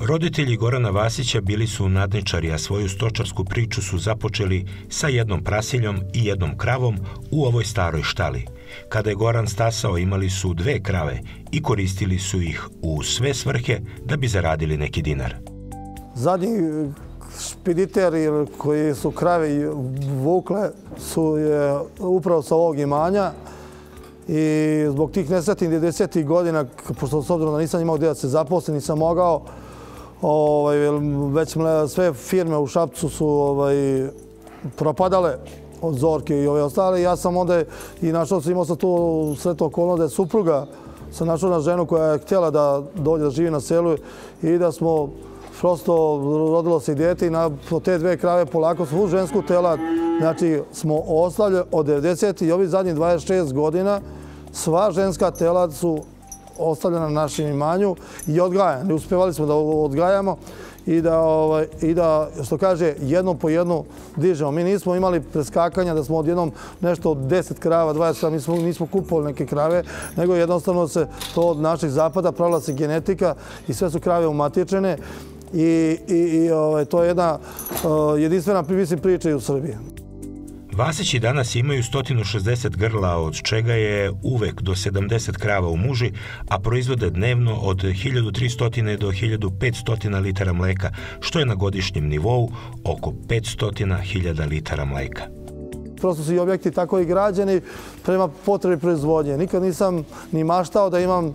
Roditelji Gorana Vasića bili su nadničari, a svoju stočarsku priču su započeli sa jednom prasiljom i jednom kravom u ovoj staroj štali. Kada je Goran stasao, imali su 2 krave i koristili su ih u sve svrhe da bi zaradili neki dinar. Zadnji špediteri koji su krave vukle su upravo sa ovog imanja i zbog tih nesretnih 90. godina, pošto s obzirom da nisam imao gdje da se zaposlim, nisam mogao, već sve firme u Šapcu su propadale od Zorke i ove ostale. Ja sam onda i imao sam tu sretnu okolnost da je supruga se našla na ženu koja je htjela da dođe da živi na selu i da smo prosto rodilo se i dijete i na te 2 krave polako svu žensku telad. Znači smo ostavljali od 90. i ovih zadnjih 26 godina sva ženska telad su ostavljena na našem imanju i odgajani. Uspjevali smo da odgajamo i da, što kaže, jednom po jednu dižemo. Mi nismo imali preskakanja da smo odjednom nešto od 10 krava, 20 krava, nismo kupovali neke krave, nego jednostavno se to od naših zapada pravila se genetika i sve su krave umatičene i to je jedna jedinstvena priča i u Srbiji. Vasići danas imaju 160 grla, od čega je uvek do 70 krava u muži, a proizvode dnevno od 1300 do 1500 litara mleka, što je na godišnjem nivou oko 500.000 litara mleka. Prosto su i objekti tako i građeni prema potrebi proizvodnje. Nikad nisam ni maštao da imam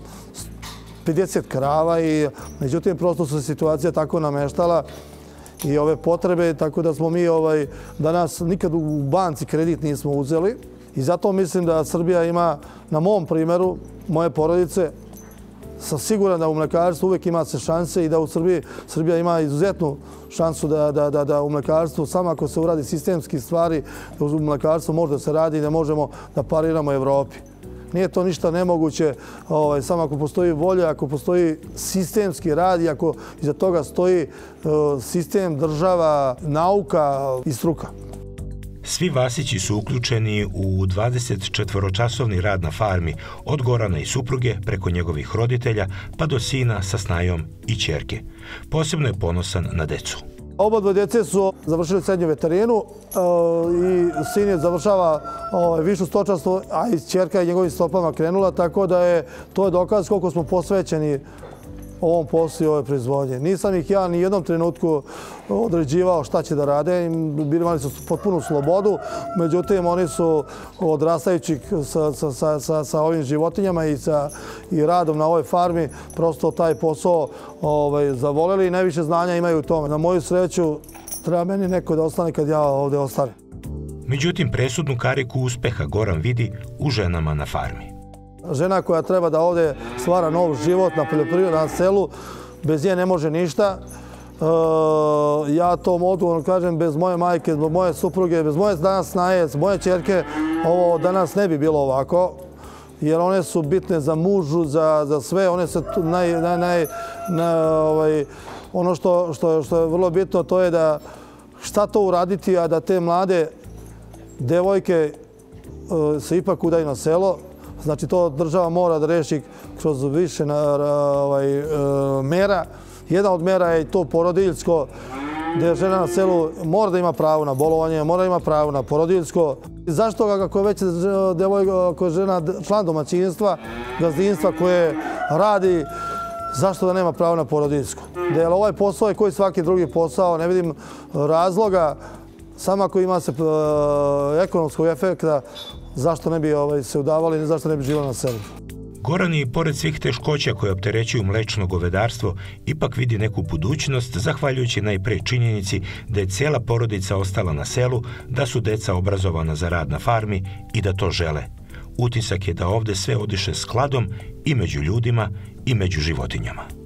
50 krava, međutim prosto su situacija tako nameštala i ove potrebe, tako da smo mi danas nikad u banci kredit nismo uzeli i zato mislim da Srbija ima, na mom primjeru, moje porodice, sam siguran da u mlekarstvu uvijek ima se šanse i da u Srbija ima izuzetnu šansu da u mlekarstvu, samo ako se uradi sistemski stvari, da u mlekarstvu može da se radi i da možemo da pariramo Evropi. Nije to ništa nemoguće, samo ako postoji volja, ako postoji sistemski rad i ako iza toga stoji sistem, država, nauka i struka. Svi Vasići su uključeni u 24-časovni rad na farmi, od Gorana i supruge, preko njegovih roditelja, pa do sina sa snajom i ćerke. Posebno je ponosan na decu. Oba 2 djece su završili srednju veterinu i sin je završava višu stočarstvo, a i ćerka je njegovim stopama krenula, tako da je to dokaz koliko smo posvećeni ovom poslu i ovoj proizvodnji. Nisam ih ja ni jednom trenutku određivao šta će da rade, imali su potpunu slobodu, međutim oni su odrastajući sa ovim životinjama i radom na ovoj farmi prosto taj posao zavoljeli i najviše znanja imaju u tome. Na moju sreću treba meni neko da ostane kad ja ovdje ostanem. Međutim, presudnu kariku uspeha Goran vidi u ženama na farmi. Žena koja treba da ovdje stvara nov život na poljoprivredu, na selu, bez nje ne može ništa. Ja to odgovorno kažem, bez moje majke, bez moje supruge, bez moje danas snaje, bez moje ćerke, ovo danas ne bi bilo ovako. Jer one su bitne za mužu, za sve. One se ono što je vrlo bitno, to je da šta to uraditi, a da te mlade devojke se ipak udaju na selo. Znači, to država mora da reši kroz više mera. Jedna od mera je to porodiljsko, gdje žena na selu mora da ima pravo na bolovanje, mora da ima pravo na porodiljsko. Zašto ako je već devojka, ako je žena član domaćinstva, gazdinstva koje radi, zašto da nema pravo na porodiljsko? Jer ovaj posao je koji svaki drugi posao, ne vidim razloga, samo ako ima se ekonomskog efekta, zašto ne bi se udavali, zašto ne bi živali na selu. Goran i pored svih teškoća koje opterećuju mlečno govedarstvo, ipak vidi neku budućnost, zahvaljujući najpre činjenici da je cijela porodica ostala na selu, da su deca obrazovana za rad na farmi i da to žele. Utisak je da ovdje sve odiše skladom i među ljudima i među životinjama.